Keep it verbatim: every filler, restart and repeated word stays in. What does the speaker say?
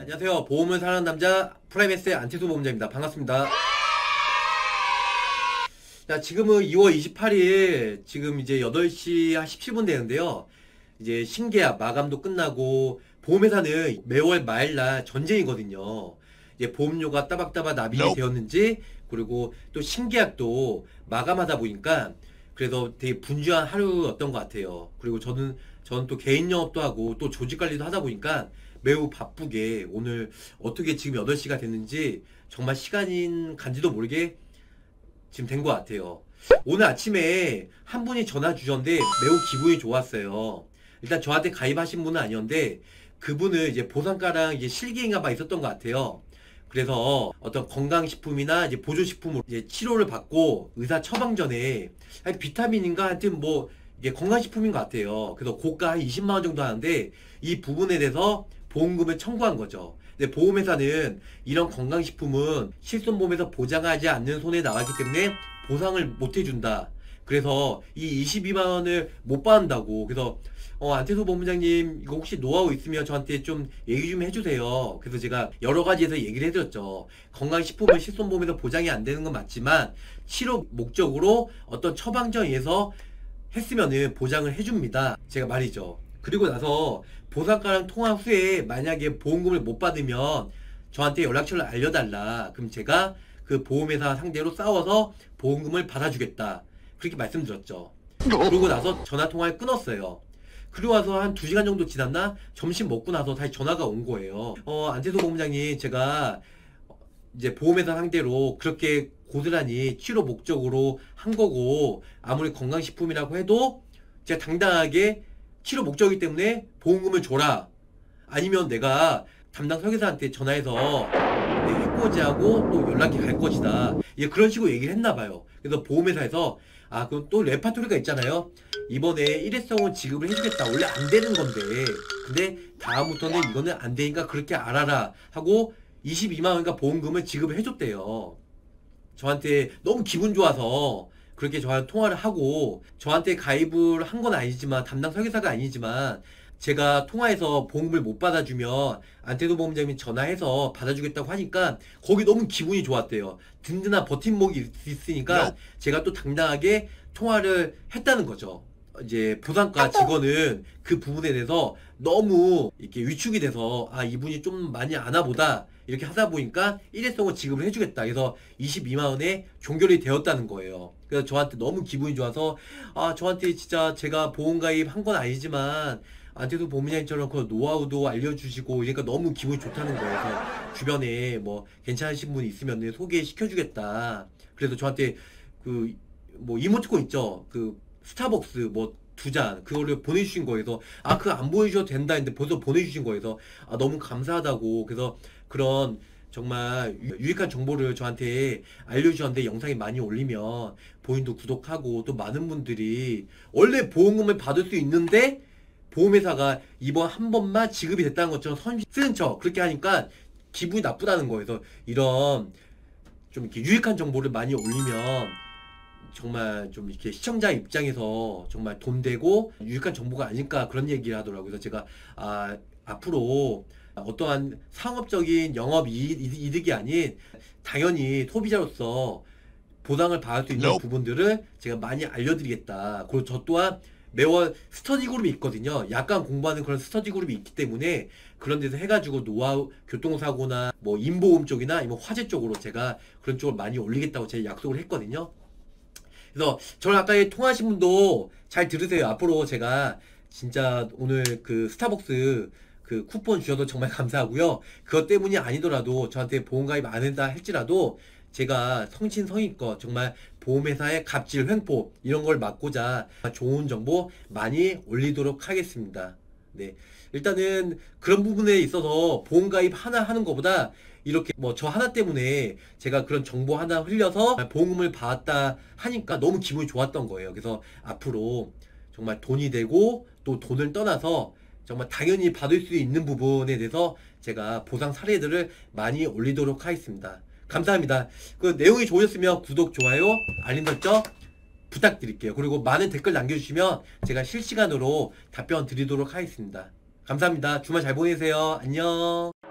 안녕하세요. 보험을 사랑하는 남자 프라이메스의 안태수 보험자입니다. 반갑습니다. 자, 지금은 이월 이십팔일 지금 이제 여덟 시 한 십칠 분 되는데요. 이제 신계약 마감도 끝나고 보험회사는 매월 말날 전쟁이거든요. 이제 보험료가 따박따박 납입이 no. 되었는지, 그리고 또 신계약도 마감하다 보니까 그래서 되게 분주한 하루였던 것 같아요. 그리고 저는 저는 또 개인 영업도 하고 또 조직 관리도 하다 보니까 매우 바쁘게 오늘 어떻게 지금 여덟 시가 됐는지 정말 시간인 간지도 모르게 지금 된 것 같아요. 오늘 아침에 한 분이 전화 주셨는데 매우 기분이 좋았어요. 일단 저한테 가입하신 분은 아니었는데 그분은 이제 보상가랑 이제 실기인가 봐 있었던 것 같아요. 그래서 어떤 건강식품이나 이제 보조식품으로 이제 치료를 받고 의사 처방 전에 비타민인가 하여튼 뭐 이게 건강식품인 것 같아요. 그래서 고가 한 이십만 원 정도 하는데 이 부분에 대해서 보험금을 청구한 거죠. 근데 보험회사는 이런 건강식품은 실손보험에서 보장하지 않는 손에 나왔기 때문에 보상을 못 해준다. 그래서 이 이십이만 원을 못 받는다고. 그래서 어, 안태수 본부장님 이거 혹시 노하우 있으면 저한테 좀 얘기 좀 해주세요. 그래서 제가 여러 가지에서 얘기를 해드렸죠. 건강식품은 실손보험에서 보장이 안 되는 건 맞지만 치료 목적으로 어떤 처방전에 의해서 했으면은 보장을 해줍니다. 제가 말이죠. 그리고 나서 보상가랑 통화 후에 만약에 보험금을 못 받으면 저한테 연락처를 알려달라. 그럼 제가 그 보험회사 상대로 싸워서 보험금을 받아주겠다. 그렇게 말씀드렸죠. 그러고 나서 전화통화를 끊었어요. 그리고 와서 한 두 시간 정도 지났나? 점심 먹고 나서 다시 전화가 온 거예요. 어, 안태수 본부장님, 제가 이제 보험회사 상대로 그렇게 고스란히 치료 목적으로 한 거고, 아무리 건강식품이라고 해도 제가 당당하게 치료 목적이기 때문에 보험금을 줘라. 아니면 내가 담당 설계사한테 전화해서 해코지하고 또 연락이 갈 것이다. 예, 그런 식으로 얘기를 했나 봐요. 그래서 보험회사에서 아, 그럼 또 레파토리가 있잖아요. 이번에 일회성은 지급을 해주겠다. 원래 안 되는 건데. 근데 다음부터는 이거는 안 되니까 그렇게 알아라. 하고 이십이만 원인가 보험금을 지급을 해줬대요. 저한테 너무 기분 좋아서 그렇게 저한테 통화를 하고, 저한테 가입을 한 건 아니지만, 담당 설계사가 아니지만, 제가 통화해서 보험금을 못 받아주면 안태수 보험장님이 전화해서 받아주겠다고 하니까 거기 너무 기분이 좋았대요. 든든한 버팀목이 있으니까 제가 또 당당하게 통화를 했다는 거죠. 이제 보상가 직원은 그 부분에 대해서 너무 이렇게 위축이 돼서 아, 이분이 좀 많이 아나보다 이렇게 하다 보니까 일회성을 지급을 해주겠다. 그래서 이십이만 원에 종결이 되었다는 거예요. 그래서 저한테 너무 기분이 좋아서 아, 저한테 진짜 제가 보험 가입 한 건 아니지만 안태수 본부장님처럼 그 노하우도 알려주시고 이러니까 너무 기분이 좋다는 거예요. 그래서 주변에 뭐 괜찮으신 분이 있으면 소개시켜주겠다. 그래서 저한테 그 뭐 이모티콘 있죠. 그 스타벅스 뭐 두 잔 그거를 보내주신 거에서 아, 그거 안 보여주셔도 된다 했는데 벌써 보내주신 거에서 아, 너무 감사하다고. 그래서 그런 정말 유익한 정보를 저한테 알려주셨는데 영상이 많이 올리면 본인도 구독하고 또 많은 분들이 원래 보험금을 받을 수 있는데 보험회사가 이번 한 번만 지급이 됐다는 것처럼 선 쓰는 척 그렇게 하니까 기분이 나쁘다는 거예요. 그래서 이런 좀 이렇게 유익한 정보를 많이 올리면 정말 좀 이렇게 시청자 입장에서 정말 돈 되고 유익한 정보가 아닐까 그런 얘기를 하더라고요. 그래서 제가 아, 앞으로 어떠한 상업적인 영업 이득이 아닌 당연히 소비자로서 보상을 받을 수 있는 no. 부분들을 제가 많이 알려드리겠다. 그리고 저 또한 매월 스터디 그룹이 있거든요. 약간 공부하는 그런 스터디 그룹이 있기 때문에 그런 데서 해가지고 노하우, 교통사고나 뭐 인보험 쪽이나 아니면 화재 쪽으로 제가 그런 쪽을 많이 올리겠다고 제가 약속을 했거든요. 그래서 저는 아까 통화하신 분도 잘 들으세요. 앞으로 제가 진짜 오늘 그 스타벅스 그 쿠폰 주셔도 정말 감사하고요. 그것 때문이 아니더라도 저한테 보험가입 안 한다 할지라도 제가 성신성의껏 정말 보험회사의 갑질 횡포 이런 걸 막고자 좋은 정보 많이 올리도록 하겠습니다. 네, 일단은 그런 부분에 있어서 보험가입 하나 하는 것보다 이렇게 뭐 저 하나 때문에 제가 그런 정보 하나 흘려서 보험금을 받았다 하니까 너무 기분이 좋았던 거예요. 그래서 앞으로 정말 돈이 되고 또 돈을 떠나서 정말 당연히 받을 수 있는 부분에 대해서 제가 보상 사례들을 많이 올리도록 하겠습니다. 감사합니다. 그 내용이 좋으셨으면 구독, 좋아요, 알림 설정 부탁드릴게요. 그리고 많은 댓글 남겨주시면 제가 실시간으로 답변 드리도록 하겠습니다. 감사합니다. 주말 잘 보내세요. 안녕.